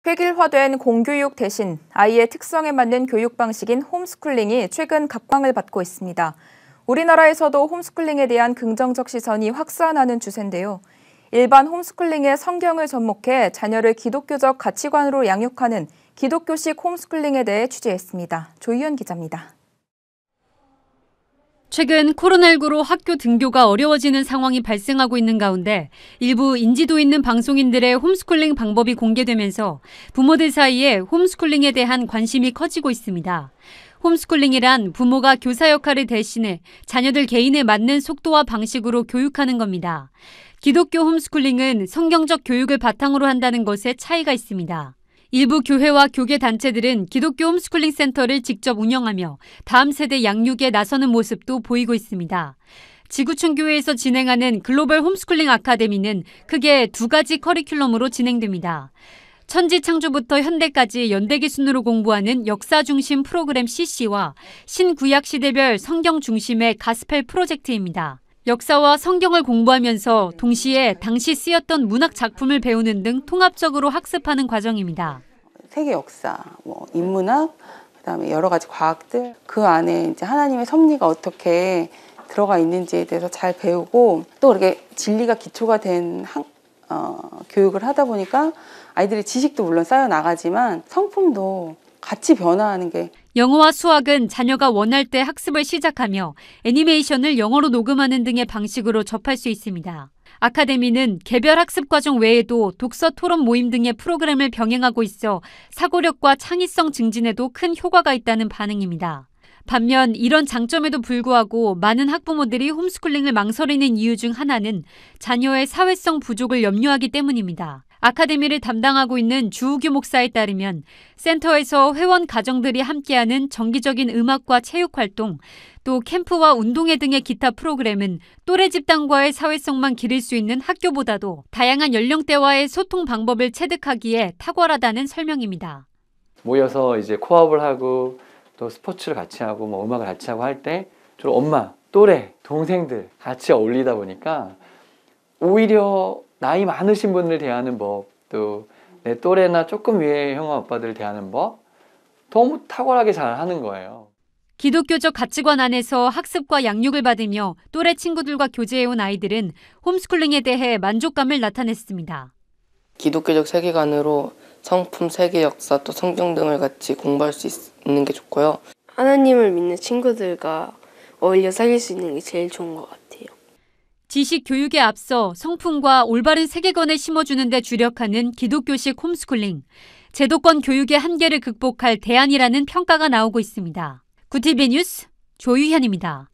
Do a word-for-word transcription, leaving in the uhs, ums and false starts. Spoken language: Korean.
획일화된 공교육 대신 아이의 특성에 맞는 교육 방식인 홈스쿨링이 최근 각광을 받고 있습니다. 우리나라에서도 홈스쿨링에 대한 긍정적 시선이 확산하는 추세인데요. 일반 홈스쿨링에 성경을 접목해 자녀를 기독교적 가치관으로 양육하는 기독교식 홈스쿨링에 대해 취재했습니다. 조희연 기자입니다. 최근 코로나십구로 학교 등교가 어려워지는 상황이 발생하고 있는 가운데 일부 인지도 있는 방송인들의 홈스쿨링 방법이 공개되면서 부모들 사이에 홈스쿨링에 대한 관심이 커지고 있습니다. 홈스쿨링이란 부모가 교사 역할을 대신해 자녀들 개인에 맞는 속도와 방식으로 교육하는 겁니다. 기독교 홈스쿨링은 성경적 교육을 바탕으로 한다는 것에 차이가 있습니다. 일부 교회와 교계 단체들은 기독교 홈스쿨링 센터를 직접 운영하며 다음 세대 양육에 나서는 모습도 보이고 있습니다. 지구촌 교회에서 진행하는 글로벌 홈스쿨링 아카데미는 크게 두 가지 커리큘럼으로 진행됩니다. 천지 창조부터 현대까지 연대기 순으로 공부하는 역사 중심 프로그램 씨씨와 신구약 시대별 성경 중심의 가스펠 프로젝트입니다. 역사와 성경을 공부하면서 동시에 당시 쓰였던 문학 작품을 배우는 등 통합적으로 학습하는 과정입니다. 세계 역사, 뭐 인문학, 그다음에 여러 가지 과학들, 그 안에 이제 하나님의 섭리가 어떻게 들어가 있는지에 대해서 잘 배우고 또 그렇게 진리가 기초가 된 한, 어, 교육을 하다 보니까 아이들의 지식도 물론 쌓여 나가지만 성품도 같이 변화하는 게. 영어와 수학은 자녀가 원할 때 학습을 시작하며 애니메이션을 영어로 녹음하는 등의 방식으로 접할 수 있습니다. 아카데미는 개별 학습 과정 외에도 독서 토론 모임 등의 프로그램을 병행하고 있어 사고력과 창의성 증진에도 큰 효과가 있다는 반응입니다. 반면 이런 장점에도 불구하고 많은 학부모들이 홈스쿨링을 망설이는 이유 중 하나는 자녀의 사회성 부족을 염려하기 때문입니다. 아카데미를 담당하고 있는 주우규 목사에 따르면 센터에서 회원 가정들이 함께하는 정기적인 음악과 체육활동, 또 캠프와 운동회 등의 기타 프로그램은 또래 집단과의 사회성만 기를 수 있는 학교보다도 다양한 연령대와의 소통 방법을 체득하기에 탁월하다는 설명입니다. 모여서 이제 코업을 하고 또 스포츠를 같이 하고 뭐 음악을 같이 하고 할 때 주로 엄마, 또래, 동생들 같이 어울리다 보니까 오히려 나이 많으신 분들 대하는 법, 또 내 또래나 조금 위에 형아 오빠들 대하는 법 너무 탁월하게 잘 하는 거예요. 기독교적 가치관 안에서 학습과 양육을 받으며 또래 친구들과 교제해온 아이들은 홈스쿨링에 대해 만족감을 나타냈습니다. 기독교적 세계관으로 성품, 세계 역사, 또 성경 등을 같이 공부할 수 있는 게 좋고요. 하나님을 믿는 친구들과 어울려 사귈 수 있는 게 제일 좋은 것 같아요. 지식 교육에 앞서 성품과 올바른 세계관을 심어주는 데 주력하는 기독교식 홈스쿨링. 제도권 교육의 한계를 극복할 대안이라는 평가가 나오고 있습니다. 구티비 뉴스 조유현입니다.